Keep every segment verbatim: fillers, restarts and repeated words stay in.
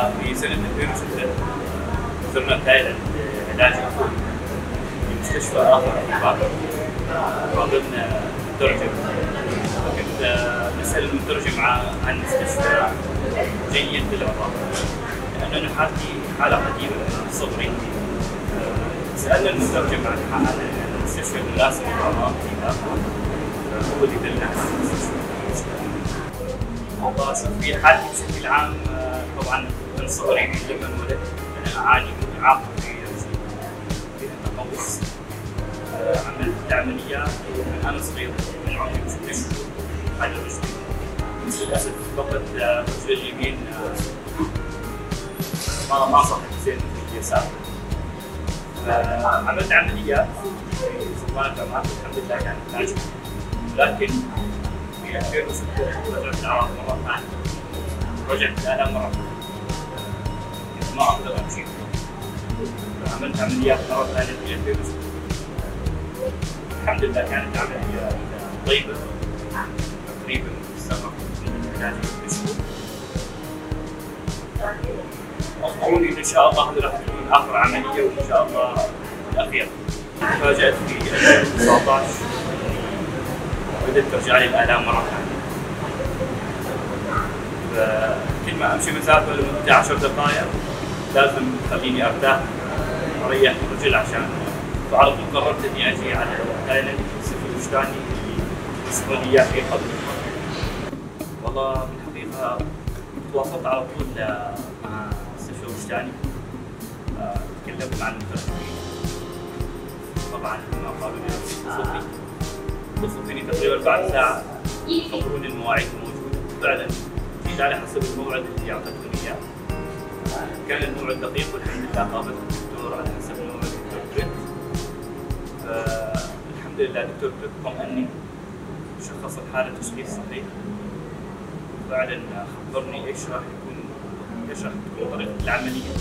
في سنة ألفين وستة زرنا تايلاند لعلاج أخوي في مستشفى آخر في بابل. فاضلنا مترجم، فكنت نسأل المترجم عن المستشفى جيد بالعراق، لأن أنا حالتي حالة قديمة من صغري. سألنا المترجم عن المستشفى المناسب للعراق هو اللي دلنا على المستشفى. والله شوف في حالتي بشكل عام طبعا من صغري لما انولدت انا اعاني من اعاقه في رجلي فيها تقوس. عملت عمليات من انا صغير من عمري ست شهور على رجلي. للاسف فقدت رجلي اليمين ما ما صحت زين مثل اليسار. عملت عمليات في سلطنة عمان الحمد لله كانت ناجحه، لكن في ألفين وستة رجعت العراق مرة ثانية، رجعت الآلام مرة ثانية، كنت ما أقدر أمشي، فعملت عمليات مرة ثانية في ألفين وستة. الحمد لله كانت عملية طيبة، تقريبا استغرقت من العلاج ست شهور. أخبروني إن شاء الله هذه راح تكون آخر عملية وإن شاء الله الأخيرة. تفاجأت في ألفين وتسعة عشر بدأت ترجع لي الآلام مرة ثانية. فكل ما أمشي مسافة لمدة عشر دقائق لازم تخليني أرتاح أريح الرجل عشان، فعلى طول قررت إني أجي على تايلاند في الوجداني اللي يسمون إياه في قبل. والله بالحقيقة تواصلت على طول مع مستشفى الوجداني، تكلمت مع المترجمين، طبعا ما قالوا لي صوتي اتصلوا فيني تقريبا بعد ساعة خبروني المواعيد الموجودة. فعلا جيت على حسب الموعد اللي أعطتوني إياه، كان الموعد دقيق والحمد لله قابلت الدكتور على حسب موعد الدكتور بريت. فالحمد لله الدكتور بريت طمأني، شخص الحالة تشخيص صحيح، فعلا خبرني ايش راح يكون ايش راح تكون طريقة العملية.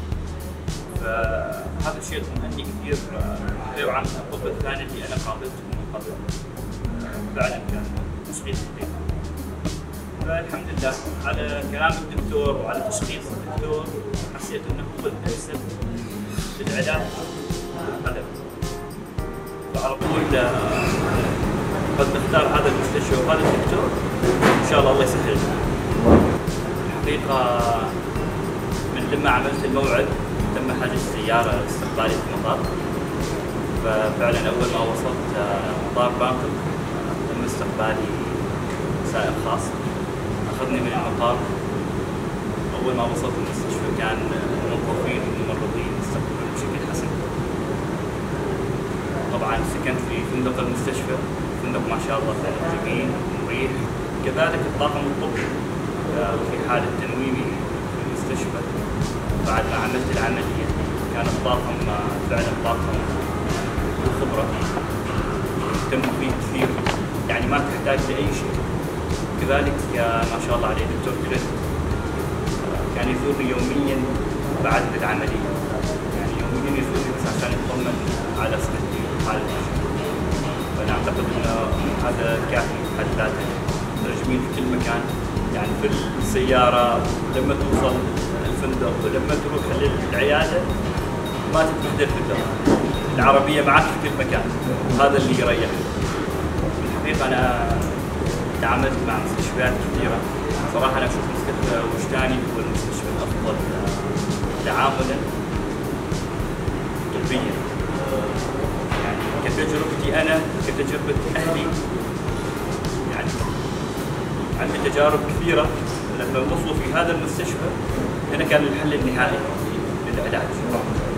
فهذا الشيء طمأني كثير غير عن الطب الثاني اللي أنا قابلته من قبل. فعلا كان تشخيص صحيح. فالحمد لله على كلام الدكتور وعلى تشخيص الدكتور حسيت انه هو الانسب للعلاج بالقدم. فعلى طول قد نختار هذا المستشفى وهذا الدكتور ان شاء الله الله يسهل. الحقيقه من لما عملت الموعد تم حجز سياره استقبالي في المطار. ففعلا اول ما وصلت مطار بانكوك تم استقبالي سائق خاص أخذني من المطار. أول ما وصلت المستشفى كان الموظفين والممرضين استقبلوني بشكل حسن. طبعا سكنت في فندق المستشفى، فندق ما شاء الله كان جميل ومريح. كذلك الطاقم الطبي في حالة تنويمي في المستشفى بعد ما عملت العملية كان الطاقم فعلا طاقم ذو خبرة يهتم فيه كثير، يعني ما تحتاج لأي شيء. كذلك ما شاء الله عليه دكتور كريت كان يزورني يوميا بعد العملية، يعني يوميا يزورني بس عشان يطمن على صحتي وحالتي. فأنا أعتقد أن هذا كافي بحد ذاته. مترجمين في كل مكان، يعني في السيارة لما توصل الفندق ولما تروح للعيادة ما تتبهدل في الدرب، العربية معك في كل مكان، هذا اللي يريح. بالحقيقة أنا تعاملت مع مستشفيات كثيرة، صراحة أنا أشوف مستشفى وجداني هو المستشفى الأفضل تعاملاً طبياً. يعني كتجربتي أنا كتجربة أهلي، يعني عندي تجارب كثيرة. لما وصلوا في هذا المستشفى هنا كان الحل النهائي للعلاج.